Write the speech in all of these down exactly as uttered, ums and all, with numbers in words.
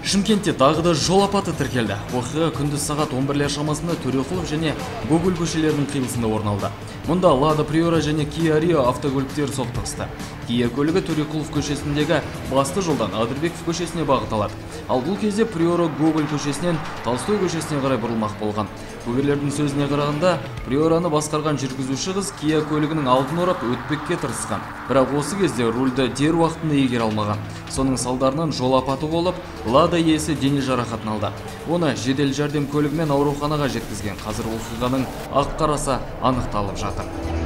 Шымкентте тағы да жол апаты тіркелді. Оқиға күндіз сағат он бірлер шамасында Төреқұлов және Гоголь көшелерінің қиылысында орын алды. Мұнда Лада Приора және Kia Rio автокөліктері соқтығысты. Kia көлігі Төреқұлов көшесіндегі басты жолдан Адырбеков көшесіне бағыт алады. Ал бұл кезде Приора Гоголь көшесінен Толстой көшесіне қарай бұрылмақ болған. Куәгерлердің сөзіне қарағанда, Приораны басқарған жүргізуші қыз Kia көлігінің алдын орап өтпекке тырысқан. Бірақ осы кезде рульді дер уақытында игере алмаған. Соның салдарынан жол апаты болып, Лада иесі дене жарақатын алды. Оны жедел жәрдем көлігімен ауруханаға жеткізген. Қазір оқиғаның ақ-қарасы анықталып жатыр.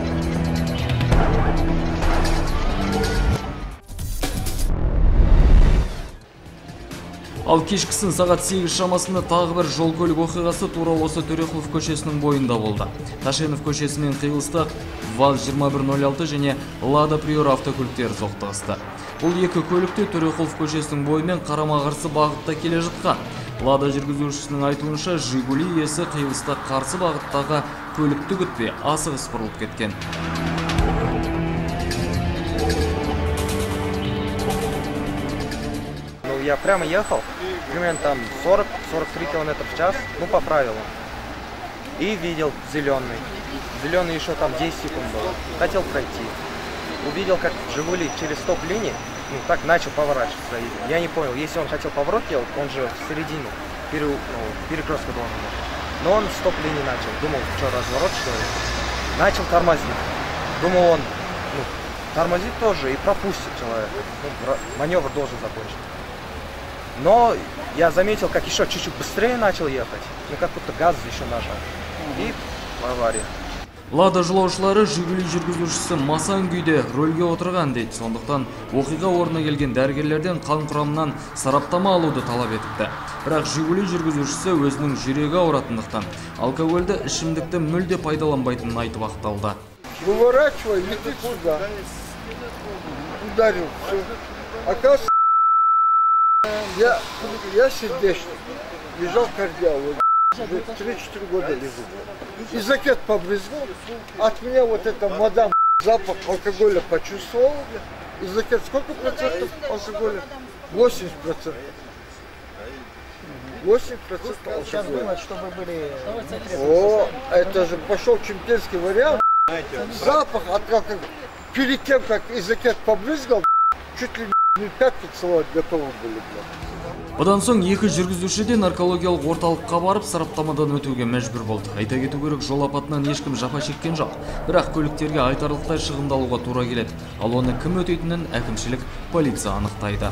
Ал кешкісін сағат сегіз шамасында тағы бір жол көлік оқиғасы тура осы Төреқұлов көшесінің бойында болды. Ташенов көшесімен қиылыста ВАЗ жиырма бір нөл алты және Лада Приора автокөліктері соқтығысты. Бұл екі көлікте Төреқұлов көшесінің бойымен қарама-қарсы бағытта келе жатқан. Лада жүргізушісінің айтуынша, Жигули иесі қиылыста қарсы бағыттағы көлікті күтпей асығыс бұрылып кеткен. Я прямо ехал, примерно там сорок-сорок три километра в час, ну по правилам. И видел зеленый. Зеленый еще там десять секунд было. Хотел пройти. Увидел, как Жигули через стоп-линии, ну так начал поворачиваться. Я не понял, если он хотел поворот делать, он же в середину пере, ну, перекрестка должен был. Но он в стоп-линии начал. Думал, что, разворот что ли? Начал тормозить. Думал, он ну, тормозит тоже и пропустит человека. Ну, маневр должен закончить. Но я заметил, как еще чуть-чуть быстрее начал ехать, ну как будто газ еще нажал. И авария. Лада жолаушылары Жигули жүргізушісі масан күйде рөлге отырған дейді. Сондықтан оқиға орнына келген дәрігерлерден қан құрамынан сараптама алуды талап етіпті. Бірақ Жигули жүргізушісі өзінің жүрегі ауыратындықтан алкогольді ішімдікті мүлде пайдаланбайтынын айтып ақталды. Выворачивай, лети сюда. Ударил, все. Оказывается, Я, я сердечный, лежал в кардиологии, три-четыре года лежу. И жакет побрызгал, от меня вот эта мадам запах алкоголя почувствовала. И жакет сколько процентов алкоголя? восемьдесят процентов. восемьдесят процентов алкоголя. Сейчас думают, что вы были... О, это же пошел чемпионский вариант. Запах от как перед тем, как и жакет побрызгал, чуть ли не пять поцеловать готовы были. Одан соң екі жүргізуші де наркологиялық орталыққа барып сараптамадан өтуге мәжбүр болды. Айта кету керек, жол апатынан ешкім жапа шеккен жоқ. Бірақ көліктерге айтарлықтай шығындалуға тура келеді. Ал оны кім өтейтінін әкімшілік полиция анықтайды.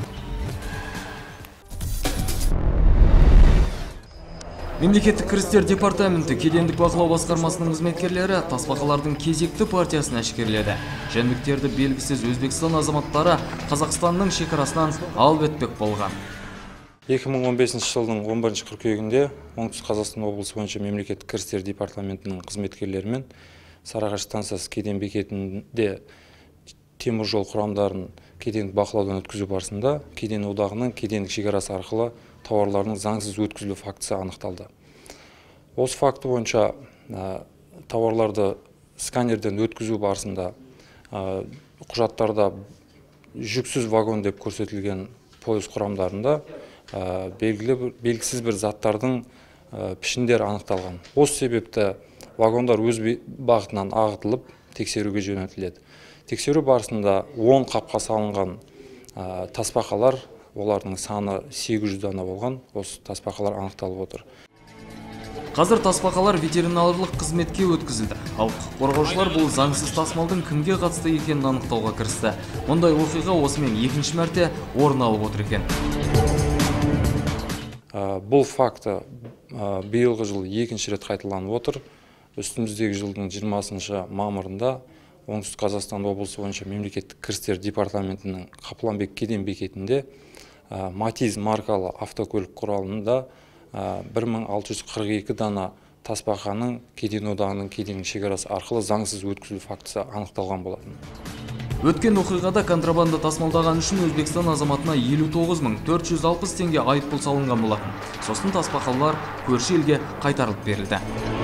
Мемлекеттік кірістер департаменті кедендік бақылау басқармасының қызметкерлері тасбақалардың кезекті партиясын әшкерледі. Жәндіктерді белгісіз Өзбекстан азаматтары Қазақстанның шекарасынан алып өтпек болған. екі мың он бесінші жылдың он бірінші қыркүйегінде Оңтүстік Қазақстан облысы бойынша мемлекеттік кірістер департаментінің қызметкерлерімен Сарыағаш станциясы кеден бекетінде темір жол құрамдарын кедендік бақылаудан өткізу барысында кеден одағының кедендік шекарасы арқылы тауарларының заңсыз өткізілу фактісі анықталды. Осы факті бойынша тауарларды сканерден өткізу барысында құжаттарда жүксіз вагон деп көрсетілген пойыз құрамдарында белгілі белгісіз бір заттардың пішіндері анықталған. Осы себепті вагондар өз бағытынан ағытылып тексеруге жөнелтіледі. Тексеру барысында он қапқа салынған тасбақалар, олардың саны сегіз жүз дана болған, осы тасбақалар анықталып отыр. Қазір тасбақалар ветеринарлық қызметке өткізілді. Ал құқық қорғаушылар бұл заңсыз тасымалдың кімге қатысты екенін анықтауға кірісті. Мұндай оқиға осымен екінші мәрте орын алып отыр екен. Бұл факті биылғы жыл екінші рет қайталанып отыр. Үстіміздегі жылдың жиырмасыншы мамырында Оңтүстік Қазақстан облысы бойынша мемлекеттік кірістер департаментінің Қапланбек кеден бекетінде Матиз маркалы автокөлік құралында бір мың алты жүз қырық екі дана тасбақаның кеден одағының кеден шекарасы арқылы заңсыз өткізілу фактісі анықталған болатын. Өткен оқиғада контрабанда тасымалдаған үшін Өзбекстан азаматына елу тоғыз мың төрт жүз алпыс теңге айыппұл салынған болатын. Сосын тасбақалар көрші елге қайтарылып берілді.